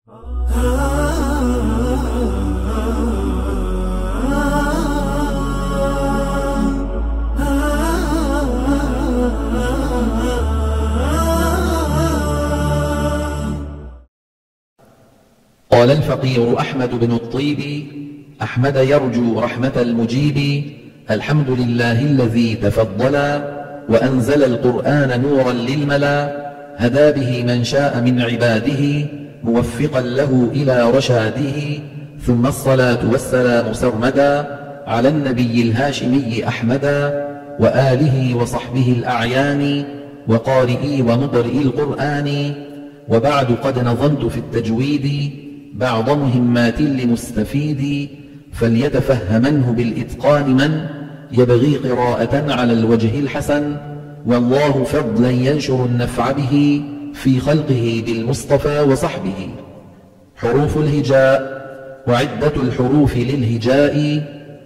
قال الفقير أحمد بن الطيب: أحمد يرجو رحمة المجيب. الحمد لله الذي تفضل وأنزل القرآن نورا للملا، هدى به من شاء من عباده موفقا له إلى رشاده. ثم الصلاة والسلام سرمدا على النبي الهاشمي أحمدا، وآله وصحبه الأعيان وقارئي ومقرئي القرآن. وبعد، قد نظمت في التجويد بعض مهمات لمستفيد، فليتفهمنه بالإتقان من يبغي قراءة على الوجه الحسن. والله فضلا ينشر النفع به في خلقه بالمصطفى وصحبه. حروف الهجاء. وعدة الحروف للهجاء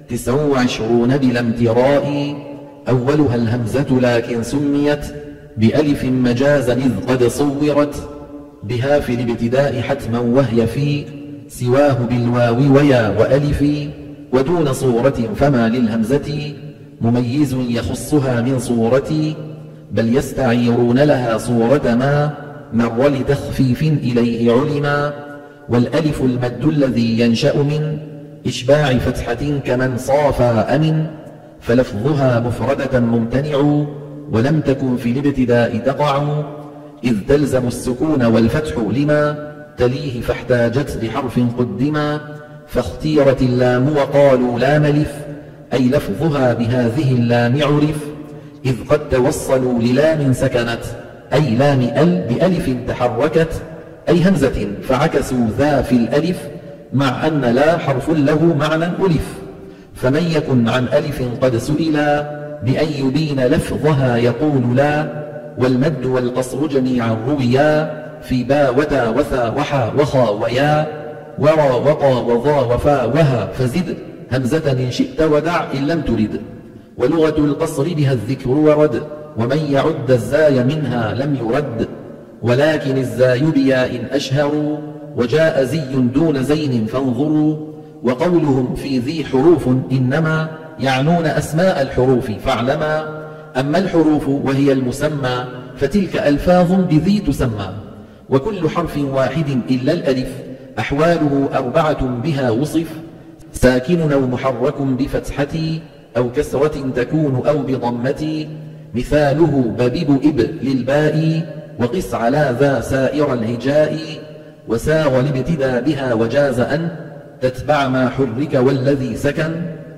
29 بلا امتراء. أولها الهمزة لكن سميت بألف مجازا إذ قد صورت بها في الابتداء حتما، وهي في سواه بالواو ويا وألف. ودون صورة فما للهمزة مميز يخصها من صورة، بل يستعيرون لها صورة ما مر لتخفيف إليه علما. والألف المد الذي ينشأ من إشباع فتحة كمن صافى أمن، فلفظها مفردة ممتنع ولم تكن في الابتداء تقع، إذ تلزم السكون والفتح لما تليه، فاحتاجت لحرف قدما. فاختيرت اللام وقالوا لام ألف، أي لفظها بهذه اللام عرف، إذ قد توصلوا للام سكنت، أي لام بألف تحركت، أي همزة، فعكسوا ذا في الألف، مع أن لا حرف له معنى ألف. فمن يكن عن ألف قد سئلا بأن يبين لفظها يقول لا. والمد والقصر جميعا رويا في با وتا وثا وحا وخا ويا، ورا وقا وظا وفا وها، فزد همزة إن شئت ودع إن لم ترد. ولغة القصر بها الذكر ورد، ومن يعد الزاي منها لم يرد. ولكن الزاي بياء أشهر، وجاء زي دون زين فانظروا. وقولهم في ذي حروف إنما يعنون أسماء الحروف فاعلما. أما الحروف وهي المسمى فتلك ألفاظ بذي تسمى. وكل حرف واحد إلا الألف أحواله 4 بها وصف، ساكن أو محرك بفتحة أو كسرة تكون أو بضمة. مثاله ببب إب للباء، وقس على ذا سائر الهجاء. وساغ الابتداء بها وجاز أن تتبع ما حرك والذي سكن.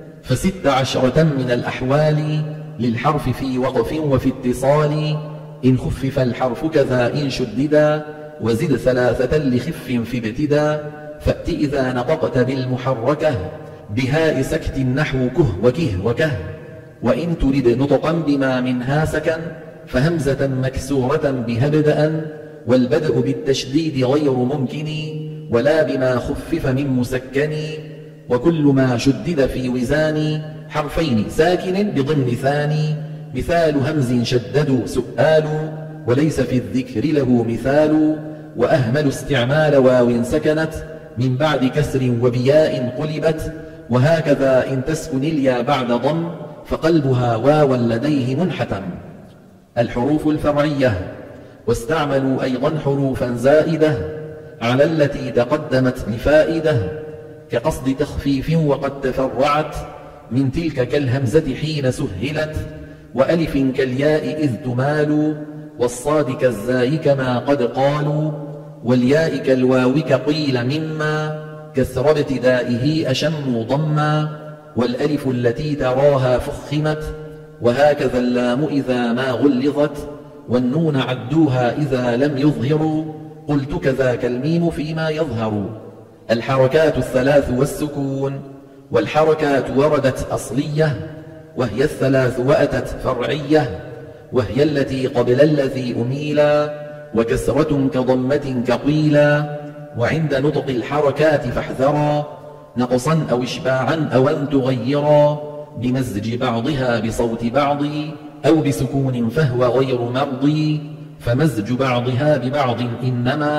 ف16 من الأحوال للحرف في وقف وفي اتصال، إن خفف الحرف كذا إن شددا، وزد 3 لخف في ابتدا. فأت إذا نطقت بالمحركة بهاء سكت نحو كه وكه وكه. وإن ترد نطقا بما منها سكن فهمزة مكسورة بها ابدأ، والبدء بالتشديد غير ممكن ولا بما خفف من مسكن. وكل ما شدد في وزان حرفين ساكن بضمن ثاني، مثال همز شددوا سؤال، وليس في الذكر له مثال. وأهمل استعمال واو سكنت من بعد كسر وبياء قلبت، وهكذا إن تسكن اليا بعد ضم فقلبها واوا لديه منحتم. الحروف الفرعية. واستعملوا أيضا حروفا زائدة على التي تقدمت لفائدة، كقصد تخفيف وقد تفرعت من تلك كالهمزة حين سهلت، وألف كالياء إذ تمال، والصاد كالزاي كما قد قالوا، والياء كالواو كقيل مما كسر ابتدائه أشم ضما، والألف التي تراها فخمت، وهكذا اللام إذا ما غلظت، والنون عدوها إذا لم يظهروا، قلت كذاك الميم فيما يظهر. الحركات 3 والسكون. والحركات وردت أصلية وهي 3، وأتت فرعية وهي التي قبل الذي أميلا، وكسرة كضمة كقيلا. وعند نطق الحركات فاحذرا نقصا أو إشباعا أو أن تغيرا، بمزج بعضها بصوت بعض أو بسكون فهو غير مرضي، فمزج بعضها ببعض إنما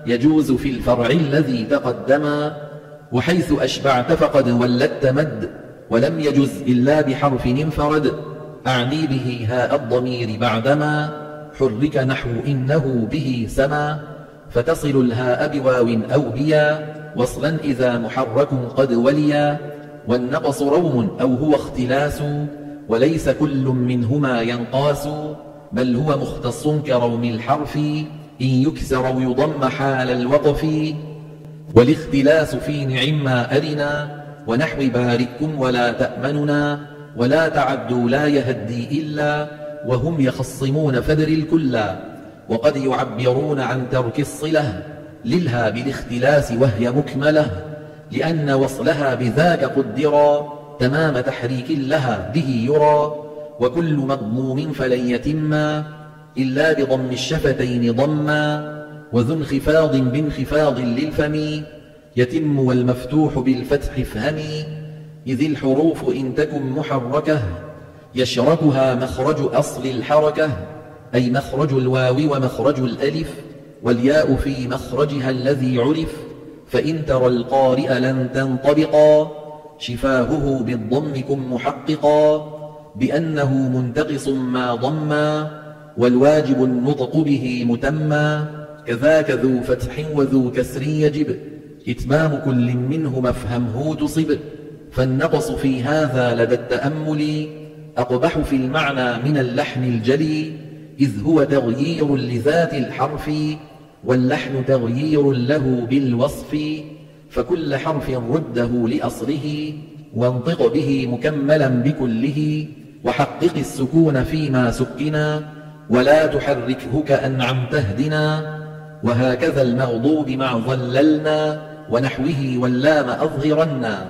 يجوز في الفرع الذي تقدما، وحيث أشبعت فقد ولدت مد، ولم يجز إلا بحرف انفرد، أعني به هاء الضمير بعدما حرك نحو إنه به سما، فتصل الهاء بواو أو بيا وصلا إذا محرك قد وليا، والنقص روم أو هو اختلاس، وليس كل منهما ينقاس، بل هو مختص كروم الحرف إن يكسر أو يضم حال الوقف، والاختلاس في نعم ما أرنا ونحو بارككم ولا تأمننا، ولا تعدوا لا يهدي إلا وهم يخصمون فدر الكلا، وقد يعبرون عن ترك الصلة للها بالاختلاس وهي مكملة، لأن وصلها بذاك قدرا تمام تحريك لها به يرى، وكل مضموم فلن يتما إلا بضم الشفتين ضما، وذو انخفاض بانخفاض للفم يتم، والمفتوح بالفتح افهمي، إذ الحروف إن تكن محركة يشركها مخرج أصل الحركة، أي مخرج الواو ومخرج الألف، والياء في مخرجها الذي عرف، فإن ترى القارئ لن تنطبقا شفاهه بالضم كن محققا، بأنه منتقص ما ضما، والواجب النطق به متما، كذاك ذو فتح وذو كسر يجب إتمام كل منه مفهمه تصب، فالنقص في هذا لدى التأمل أقبح في المعنى من اللحن الجلي، إذ هو تغيير لذات الحرف واللحن تغيير له بالوصف، فكل حرف رده لأصله وانطق به مكملا بكله، وحقق السكون فيما سكنا ولا تحركه كأنعم تهدنا، وهكذا المغضوب مع ظللنا ونحوه واللام أظهرنا.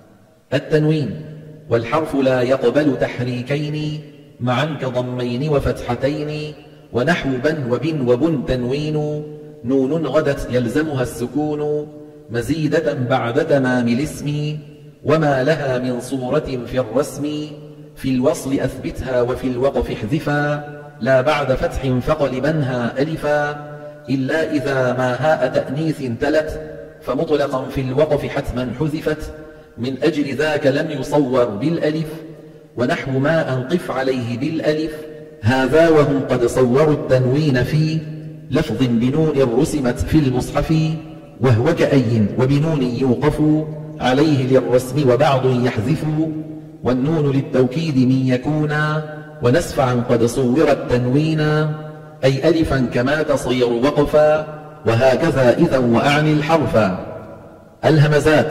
التنوين والحرف لا يقبل تحريكين معا كضمين وفتحتين، ونحو بن وبن وبن تنوين، نون غدت يلزمها السكون مزيدة بعد تمام الاسم، وما لها من صورة في الرسم في الوصل أثبتها وفي الوقف احذفا، لا بعد فتح فقلبنها ألفا، إلا إذا ما هاء تأنيث تلت فمطلقا في الوقف حتما حذفت، من أجل ذاك لم يصور بالألف، ونحو ما أنقف عليه بالألف، هذا وهم قد صوروا التنوين في لفظ بنون رسمت في المصحف، وهو كأي وبنون يوقف عليه للرسم وبعض يحذف، والنون للتوكيد من يكونا، ونسفعا قد صور التنوينا، أي ألفا كما تصير وقفا، وهكذا إذا وأعني الحرفا. الهمزات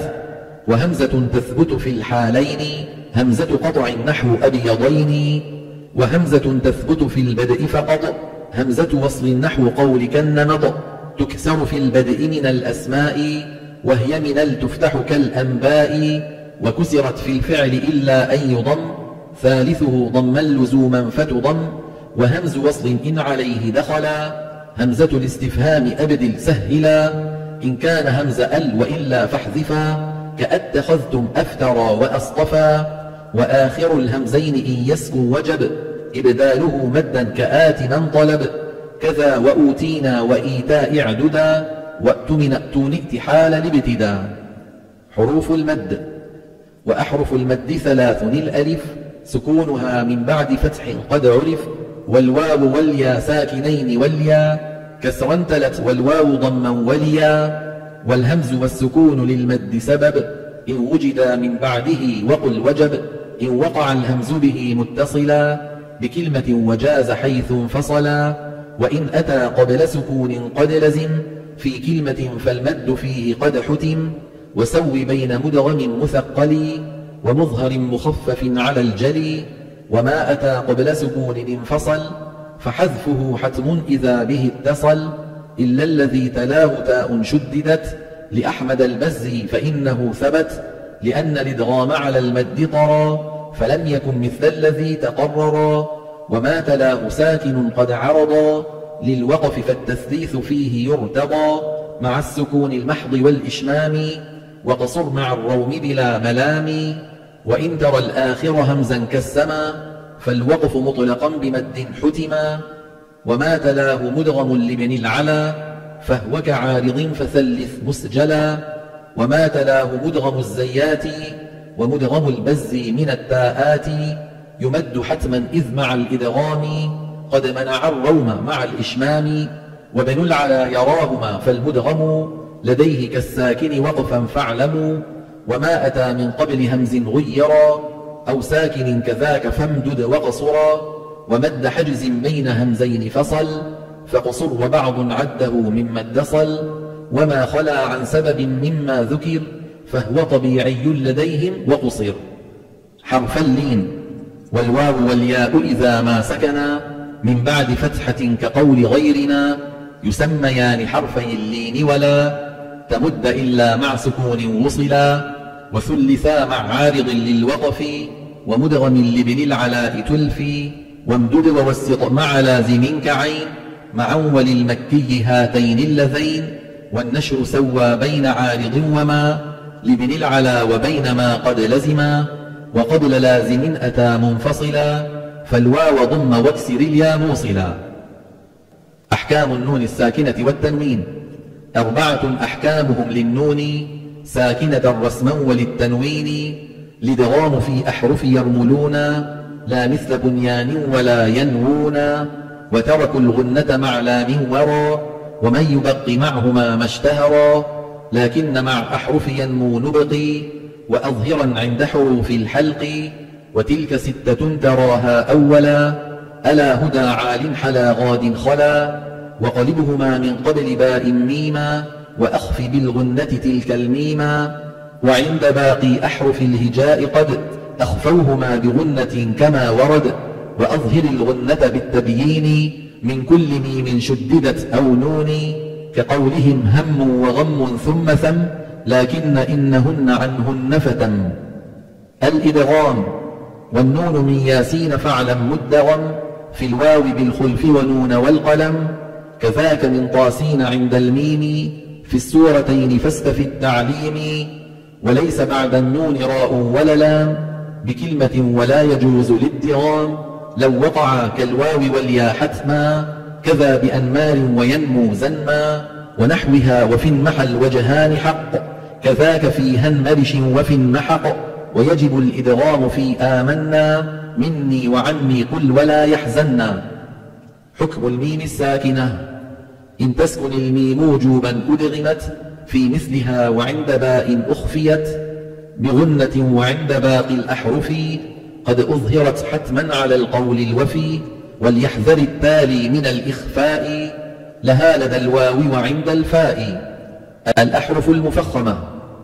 وهمزة تثبت في الحالين همزة قطع نحو أبيضين، وهمزة تثبت في البدء فقط همزة وصل نحو قولك النمط، تكسر في البدء من الأسماء وهي من تفتح كالأنباء، وكسرت في الفعل إلا أن يضم ثالثه ضما لزوما فتضم، وهمز وصل إن عليه دخلا همزة الاستفهام أبدل سهلا، إن كان همز أل وإلا فاحذفا كأتخذتم أفترى وأصطفى، وآخر الهمزين إن يسكن وجب إبداله مدا كآت من طلب، كذا وأوتينا وإيتاء اعددا وأتمن أتون ائتحال الابتداء. حروف المد وأحرف المد ثلاث، الألف سكونها من بعد فتح قد عرف، والواو واليا ساكنين واليا كسرا تلت، والواو ضما وليا، والهمز والسكون للمد سبب إن وجدا من بعده وقل وجب، إن وقع الهمز به متصلا بكلمة وجاز حيث انفصلا، وإن أتى قبل سكون قد لزم في كلمة فالمد فيه قد حتم، وسو بين مدغم مثقل ومظهر مخفف على الجلي، وما أتى قبل سكون انفصل فحذفه حتم إذا به اتصل، إلا الذي تلاه تاء شددت لأحمد البزي فإنه ثبت، لأن الإدغام على المد طرى فلم يكن مثل الذي تقررا، وما تلاه ساكن قد عرضا للوقف فالتثليث فيه يرتضى مع السكون المحض والإشمام، وقصر مع الروم بلا ملام، وإن ترى الآخر همزا كالسما فالوقف مطلقا بمد حتما، وما تلاه مدغم لابن العلا فهو كعارض فثلث مسجلا. وما تلاه مدغم الزيات ومدغم البز من التاءات يمد حتما إذ مع الإدغام قد منع الروم مع الإشمام. وبن العلا يراهما فالمدغم لديه كالساكن وقفا فاعلموا. وما أتى من قبل همز غيرا أو ساكن كذاك فامدد وقصرا. ومد حجز بين همزين فصل فقصر وبعض عده مما اتصل. وما خلا عن سبب مما ذكر فهو طبيعي لديهم وقصر. حرف اللين والواو والياء إذا ما سكنا من بعد فتحة كقول غيرنا يسميان حرفي اللين ولا تمد إلا مع سكون وصلا. وثلثا مع عارض للوقف ومدغم لبن العلاء تلفي. وامدد ووسط مع لازم كعين مع وللمكي هاتين اللذين. والنشر سوى بين عارض وما لبن العلا وبين ما قد لزما. وقبل لازم أتى منفصلا فالواو ضم واكسر اليا موصلا. أحكام النون الساكنة والتنوين 4 أحكامهم للنون ساكنة رسما وللتنوين. لدغام في أحرف يرملون لا مثل بنيان ولا ينوون. وتركوا الغنة مع لام ورا ومن يبق معهما ما اشتهرا. لكن مع أحرف ينمو نبقي وأظهرا عند حروف الحلق. وتلك 6 تراها أولا ألا هدى عال حلا غاد خلا. وقلبهما من قبل باء ميما وأخف بالغنة تلك الميما. وعند باقي أحرف الهجاء قد أخفوهما بغنة كما ورد. وأظهر الغنة بالتبيين من كل ميم شددت أو نون كقولهم هم وغم ثم ثم لكن إنهن عنهن فتم. الإدغام والنون من ياسين فاعلم مدغم في الواو بالخلف ونون والقلم. كذاك من طاسين عند الميم في السورتين فاستفي التعليم. وليس بعد النون راء ولا لام بكلمة ولا يجوز الادغام لو وقع كالواو واليا حتما. كذا بأنمار وينمو زنما ونحوها وفي المحل وجهان حق. كذاك في هنمرش وفي المحق. ويجب الإدغام في آمنا مني وعني قل ولا يحزنا. حكم الميم الساكنة إن تسكن الميم وجوبا أدغمت في مثلها وعند باء أخفيت بغنة وعند باقي الأحرف قد أظهرت حتما على القول الوفي. وليحذر التالي من الإخفاء لها لدى الواو وعند الفاء. الأحرف المفخمة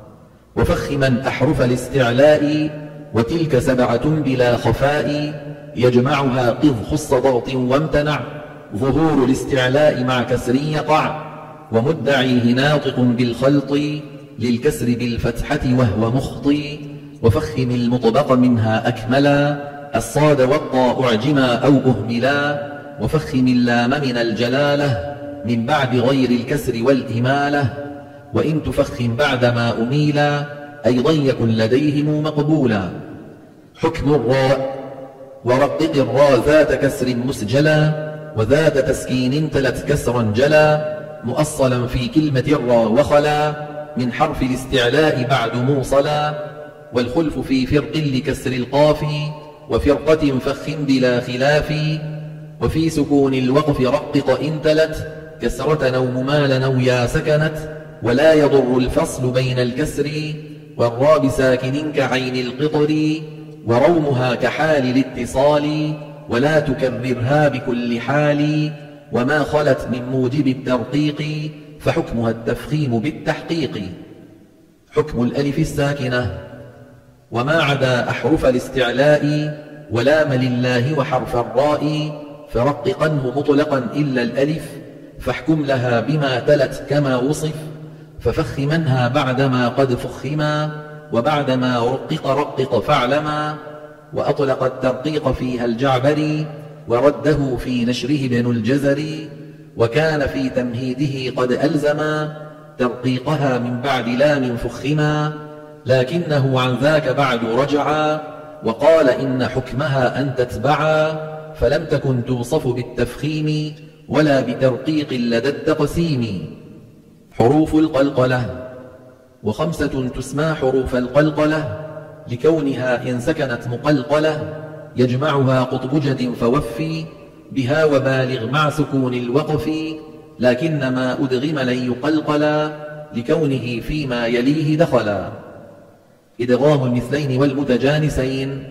وفخما أحرف الاستعلاء وتلك 7 بلا خفاء. يجمعها قذ خص ضغط وامتنع ظهور الاستعلاء مع كسر يقع. ومدعيه ناطق بالخلط للكسر بالفتحة وهو مخطي. وفخم المطبق منها أكملا الصاد والطاء أعجما أو أهملا. وفخم اللام من الجلالة من بعد غير الكسر والإمالة. وإن تفخم بعدما أميلا أيضا يكن لديهم مقبولا. حكم الراء ورقق الراء ذات كسر مسجلا وذات تسكين تلت كسرا جلا مؤصلا في كلمة الراء وخلا من حرف الاستعلاء بعد موصلا. والخلف في فرق لكسر القاف وفرقة فخم بلا خلاف. وفي سكون الوقف رقق إن تلت كسرة أو ممالا أو يا سكنت. ولا يضر الفصل بين الكسر والراء بساكن كعين القطر. ورومها كحال الاتصال ولا تكررها بكل حال. وما خلت من موجب الترقيق فحكمها التفخيم بالتحقيق. حكم الألف الساكنة وما عدا أحرف الاستعلاء ولام لله وحرف الراء فرققنه مطلقا إلا الألف فاحكم لها بما تلت كما وصف. ففخمنها بعدما قد فخما وبعدما رقق فاعلما. وأطلق الترقيق فيها الجعبري ورده في نشره ابن الجزري. وكان في تمهيده قد ألزما ترقيقها من بعد لام فخما. لكنه عن ذاك بعد رجعا وقال إن حكمها أن تتبعا. فلم تكن توصف بالتفخيم ولا بترقيق لدى التقسيم. حروف القلقلة. وخمسة تسمى حروف القلقلة لكونها إن سكنت مقلقلة يجمعها قطب جد فوفي بها وبالغ مع سكون الوقف، لكنما أدغم لن يقلقلا لكونه فيما يليه دخلا. إدغام المثلين والمتجانسين.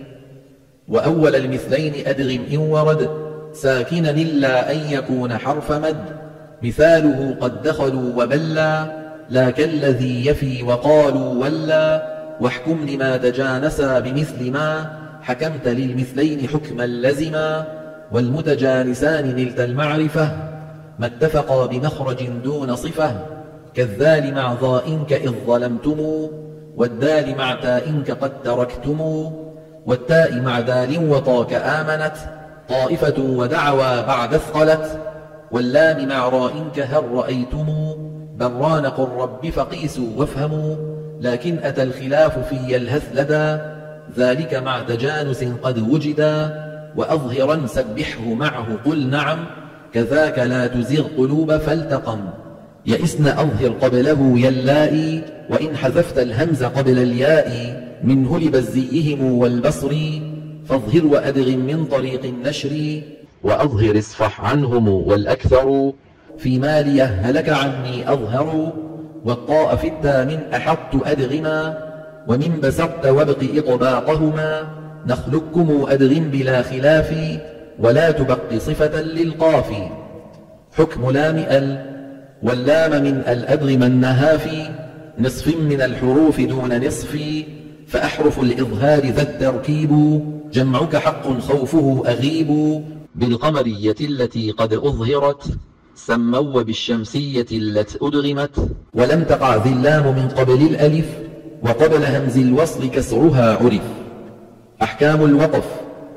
وأول المثلين أدغم إن ورد ساكنا إلا أن يكون حرف مد، مثاله قد دخلوا وبلا لا كالذي يفي وقالوا ولا، واحكم لما تجانسا بمثل ما حكمت للمثلين حكما لزما. والمتجانسان نلت المعرفة ما اتفقا بمخرج دون صفة، كالذال مع ظاء كإذ ظلمتم، والدال مع تاء كقد تركتم، والتاء مع دال وطا كآمنت طائفة ودعوى بعد اثقلت، واللام مع راء كهل رأيتم بران قل رب فقيسوا وافهموا، لكن أتى الخلاف في يلهث لدى ذلك مع تجانس قد وجدا. وأظهرا سبحه معه قل نعم كذاك لا تزغ قلوب فالتقم، يئسن أظهر قبله يلائي وإن حذفت الهمز قبل الياء، منه لبزيهم والبصر فاظهر وأدغم من طريق النشر، وأظهر اصفح عنهم والأكثر فيما ليهلك عني أظهر. والطاء في التا من أحط أدغما ومن بسطت وابق إطباقهما، نخلقكم أدغم بلا خلاف ولا تبق صفة للقاف. حكم لام ال. واللام من الأدغم النهاف نصف من الحروف دون نصف، فأحرف الإظهار ذا التركيب جمعك حق خوفه أغيب، بالقمرية التي قد أظهرت سموا وبالشمسية التي أدغمت. ولم تقع ذي اللام من قبل الألف وقبل همز الوصل كسرها عرف. أحكام الوقف.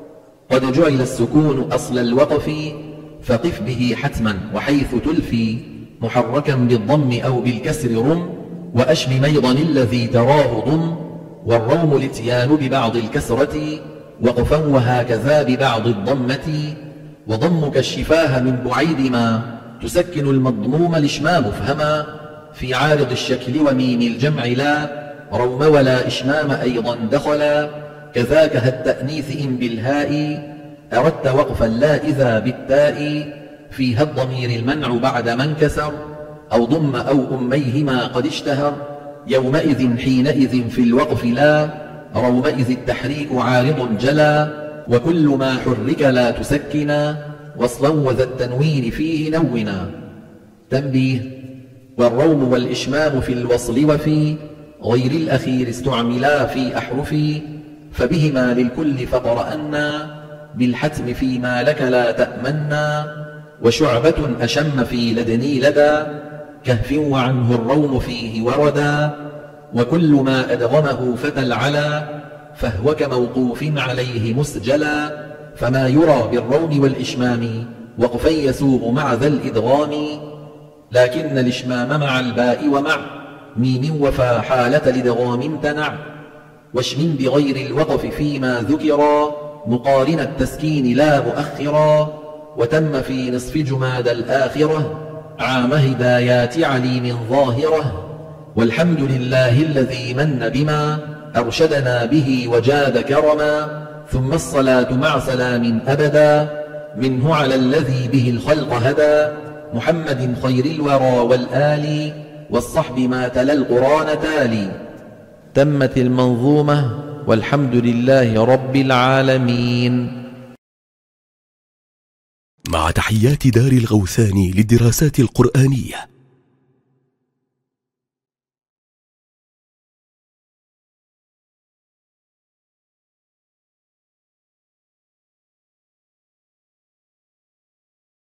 قد جعل السكون أصل الوقف فقف به حتما وحيث تلفي محركا بالضم أو بالكسر رم، وأشم ميضا الذي تراه ضم، والروم الاتيان ببعض الكسرة وقفا وهكذا ببعض الضمة. وضمك الشفاه من بعيد ما تسكن المضموم لشمام مفهما، في عارض الشكل وميم الجمع لا روم ولا إشمام أيضا دخلا، كذاك التأنيث إن بالهاء أردت وقفا لا إذا بالتاء، فيها الضمير المنع بعد من كسر أو ضم أو أميهما قد اشتهر، يومئذ حينئذ في الوقف لا رومئذ التحريك عارض جلا، وكل ما حرك لا تسكنا وصلا وذا التنوين فيه نونا. تنبيه. والروم والإشمام في الوصل وفي غير الأخير استعملا في أحرف، فبهما للكل فقرأنا بالحتم فيما لك لا تأمنا. وشعبة أشم في لدني لدى كهف وعنه الروم فيه وردا، وكل ما أدغمه فتى العلا فهو كموقوف عليه مسجلا، فما يرى بالروم والإشمام وقفا يسوغ مع ذا الإدغام، لكن الإشمام مع الباء ومع ميم وفا حالة الإدغام امتنع. واشمم بغير الوقف فيما ذكرا مقارن التسكين لا مؤخرا، وتم في نصف جماد الآخرة عام هدايات عليم ظاهرة. والحمد لله الذي من بما أرشدنا به وجاد كرما، ثم الصلاة مع سلام أبدا منه على الذي به الخلق هدى، محمد خير الورى والآل والصحب ما تلا القرآن تالي. تمت المنظومة والحمد لله رب العالمين. مع تحيات دار الغوثاني للدراسات القرآنية.